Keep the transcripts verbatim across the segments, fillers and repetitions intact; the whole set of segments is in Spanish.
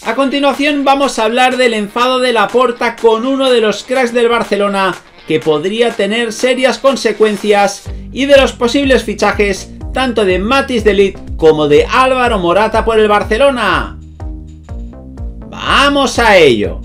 A continuación vamos a hablar del enfado de Laporta con uno de los cracks del Barcelona que podría tener serias consecuencias y de los posibles fichajes tanto de Matthijs de Ligt como de Álvaro Morata por el Barcelona. ¡Vamos a ello!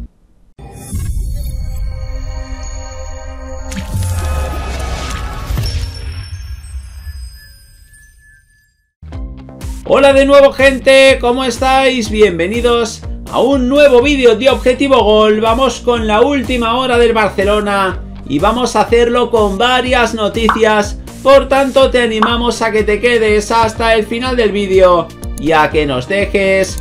Hola de nuevo, gente, ¿cómo estáis? Bienvenidos a un nuevo vídeo de Objetivo Gol. Vamos con la última hora del Barcelona y vamos a hacerlo con varias noticias. Por tanto, te animamos a que te quedes hasta el final del vídeo y a que nos dejes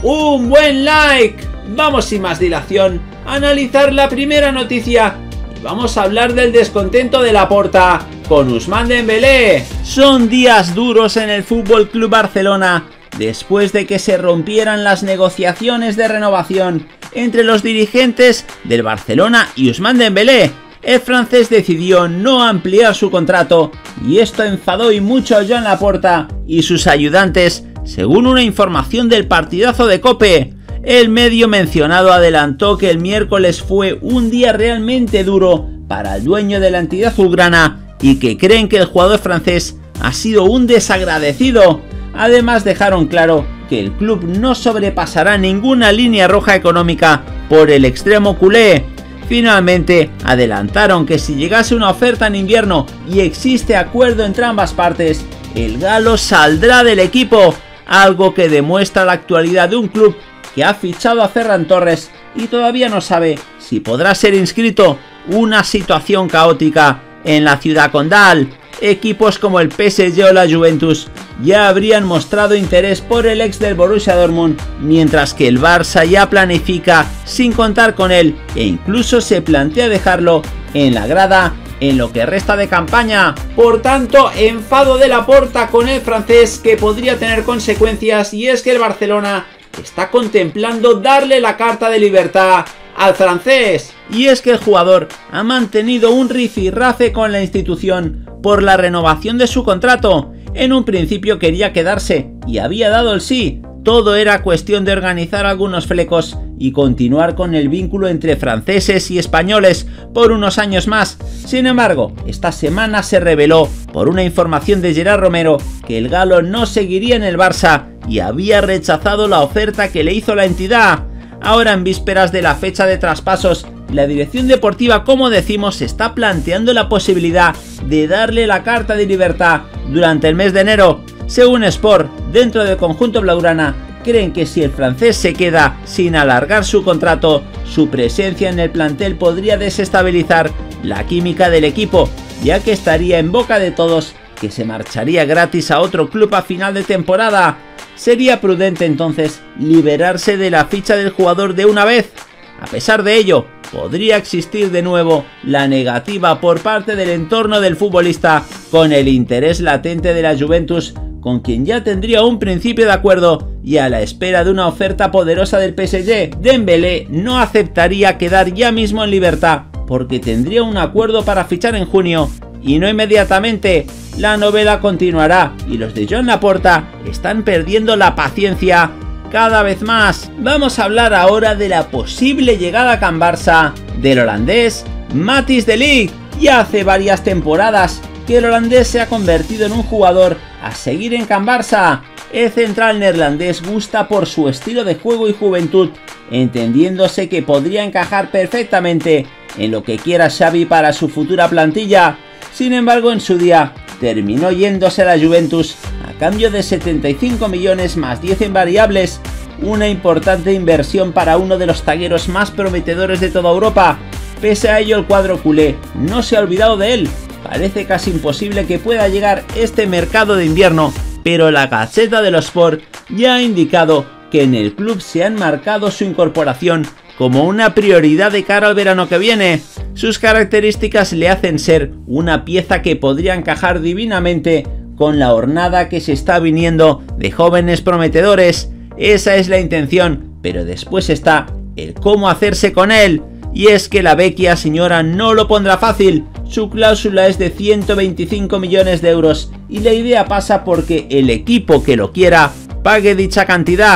un buen like. Vamos sin más dilación a analizar la primera noticia y vamos a hablar del descontento de Laporta con Ousmane Dembélé. Son días duros en el F C Barcelona después de que se rompieran las negociaciones de renovación entre los dirigentes del Barcelona y Ousmane Dembélé. El francés decidió no ampliar su contrato y esto enfadó y mucho a Joan Laporta y sus ayudantes, según una información del partidazo de COPE. El medio mencionado adelantó que el miércoles fue un día realmente duro para el dueño de la entidad azulgrana y que creen que el jugador francés ha sido un desagradecido. Además, dejaron claro que el club no sobrepasará ninguna línea roja económica por el extremo culé. Finalmente, adelantaron que si llegase una oferta en invierno y existe acuerdo entre ambas partes, el galo saldrá del equipo, algo que demuestra la actualidad de un club que ha fichado a Ferran Torres y todavía no sabe si podrá ser inscrito. Una situación caótica en la ciudad condal. Equipos como el P S G o la Juventus ya habrían mostrado interés por el ex del Borussia Dortmund, mientras que el Barça ya planifica sin contar con él e incluso se plantea dejarlo en la grada en lo que resta de campaña. Por tanto, enfado de Laporta con el francés que podría tener consecuencias, y es que el Barcelona está contemplando darle la carta de libertad al francés. Y es que el jugador ha mantenido un rifirrafe con la institución por la renovación de su contrato. En un principio quería quedarse y había dado el sí. Todo era cuestión de organizar algunos flecos y continuar con el vínculo entre franceses y españoles por unos años más. Sin embargo, esta semana se reveló por una información de Gerard Romero que el galo no seguiría en el Barça y había rechazado la oferta que le hizo la entidad. Ahora, en vísperas de la fecha de traspasos, la dirección deportiva, como decimos, está planteando la posibilidad de darle la carta de libertad durante el mes de enero. Según Sport, dentro del conjunto blaugrana, creen que si el francés se queda sin alargar su contrato, su presencia en el plantel podría desestabilizar la química del equipo, ya que estaría en boca de todos que se marcharía gratis a otro club a final de temporada. Sería prudente entonces liberarse de la ficha del jugador de una vez. A pesar de ello, podría existir de nuevo la negativa por parte del entorno del futbolista con el interés latente de la Juventus, con quien ya tendría un principio de acuerdo y a la espera de una oferta poderosa del P S G. Dembélé no aceptaría quedar ya mismo en libertad porque tendría un acuerdo para fichar en junio y no inmediatamente. La novela continuará y los de Joan Laporta están perdiendo la paciencia cada vez más. Vamos a hablar ahora de la posible llegada a Can Barça del holandés Matthijs de Ligt. Ya hace varias temporadas que el holandés se ha convertido en un jugador a seguir en Can Barça. El central neerlandés gusta por su estilo de juego y juventud, entendiéndose que podría encajar perfectamente en lo que quiera Xavi para su futura plantilla. Sin embargo, en su día terminó yéndose a la Juventus a cambio de setenta y cinco millones más diez en variables, una importante inversión para uno de los zagueros más prometedores de toda Europa. Pese a ello, el cuadro culé no se ha olvidado de él. Parece casi imposible que pueda llegar este mercado de invierno, pero la Gaceta de los Sport ya ha indicado que en el club se han marcado su incorporación como una prioridad de cara al verano que viene. Sus características le hacen ser una pieza que podría encajar divinamente con la hornada que se está viniendo de jóvenes prometedores. Esa es la intención, pero después está el cómo hacerse con él. Y es que la vecchia señora no lo pondrá fácil. Su cláusula es de ciento veinticinco millones de euros y la idea pasa porque el equipo que lo quiera pague dicha cantidad.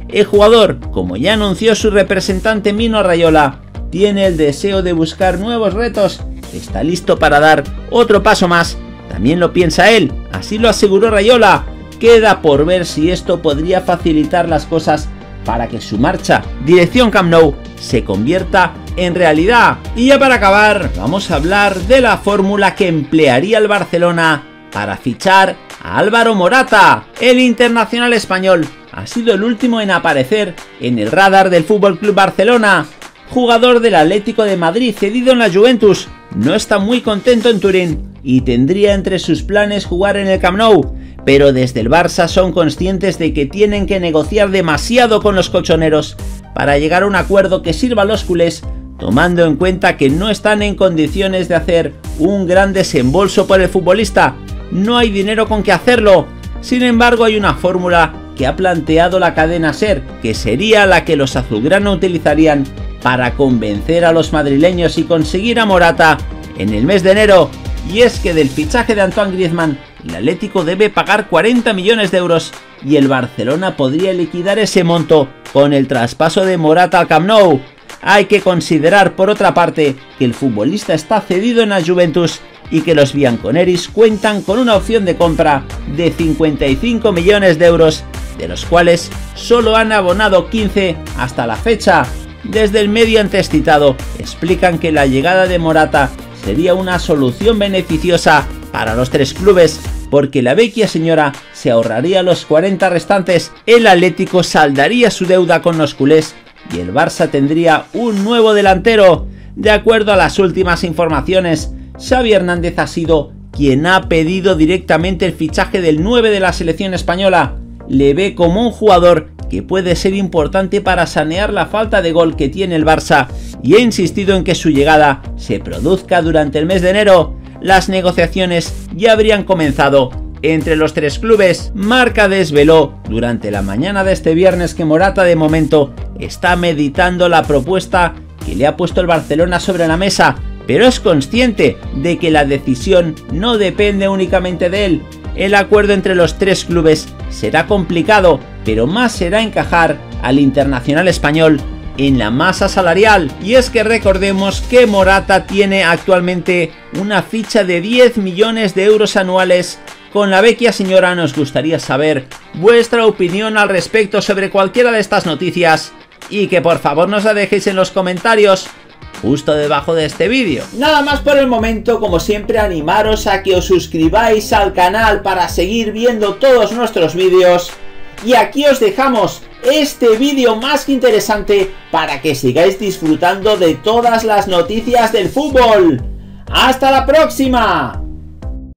El jugador, como ya anunció su representante Mino Raiola, tiene el deseo de buscar nuevos retos, está listo para dar otro paso más. También lo piensa él, así lo aseguró Raiola. Queda por ver si esto podría facilitar las cosas para que su marcha dirección Camp Nou se convierta en realidad. Y ya para acabar, vamos a hablar de la fórmula que emplearía el Barcelona para fichar a Álvaro Morata. El internacional español ha sido el último en aparecer en el radar del F C Barcelona. Jugador del Atlético de Madrid cedido en la Juventus, no está muy contento en Turín y tendría entre sus planes jugar en el Camp Nou, pero desde el Barça son conscientes de que tienen que negociar demasiado con los colchoneros para llegar a un acuerdo que sirva a los culés, tomando en cuenta que no están en condiciones de hacer un gran desembolso por el futbolista. No hay dinero con que hacerlo. Sin embargo, hay una fórmula que ha planteado la cadena SER, que sería la que los azulgrana utilizarían para convencer a los madrileños y conseguir a Morata en el mes de enero. Y es que del fichaje de Antoine Griezmann, el Atlético debe pagar cuarenta millones de euros y el Barcelona podría liquidar ese monto con el traspaso de Morata al Camp Nou. Hay que considerar por otra parte que el futbolista está cedido en la Juventus y que los bianconeris cuentan con una opción de compra de cincuenta y cinco millones de euros, de los cuales solo han abonado quince hasta la fecha. Desde el medio antes citado explican que la llegada de Morata sería una solución beneficiosa para los tres clubes, porque la vecchia señora se ahorraría los cuarenta restantes, el Atlético saldaría su deuda con los culés y el Barça tendría un nuevo delantero. De acuerdo a las últimas informaciones, Xavi Hernández ha sido quien ha pedido directamente el fichaje del nueve de la selección española. Le ve como un jugador que puede ser importante para sanear la falta de gol que tiene el Barça y ha insistido en que su llegada se produzca durante el mes de enero. Las negociaciones ya habrían comenzado entre los tres clubes. Marca desveló durante la mañana de este viernes que Morata de momento está meditando la propuesta que le ha puesto el Barcelona sobre la mesa, pero es consciente de que la decisión no depende únicamente de él. El acuerdo entre los tres clubes será complicado, pero más será encajar al internacional español en la masa salarial. Y es que recordemos que Morata tiene actualmente una ficha de diez millones de euros anuales. Con la vecchia señora nos gustaría saber vuestra opinión al respecto sobre cualquiera de estas noticias y que por favor nos la dejéis en los comentarios justo debajo de este vídeo. Nada más por el momento, como siempre animaros a que os suscribáis al canal para seguir viendo todos nuestros vídeos. Y aquí os dejamos este vídeo más que interesante para que sigáis disfrutando de todas las noticias del fútbol. ¡Hasta la próxima!